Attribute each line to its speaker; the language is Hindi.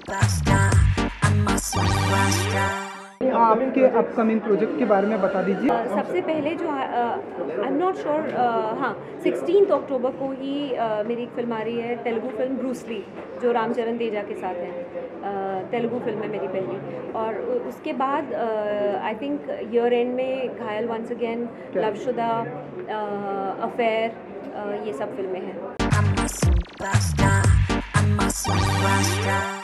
Speaker 1: आपके अपकमिंग प्रोजेक्ट के बारे में बता दीजिए।
Speaker 2: सबसे पहले जो आई एम नॉट श्योर, हाँ 16 अक्टूबर को ही मेरी एक फिल्म आ रही है, तेलुगु फिल्म ब्रूस ली, जो रामचरण तेजा के साथ है। तेलुगु फिल्म है मेरी पहली, और उसके बाद आई थिंक ईयर एंड में घायल वंस अगेन, लवशुदा, अफेयर, ये सब फिल्में हैं।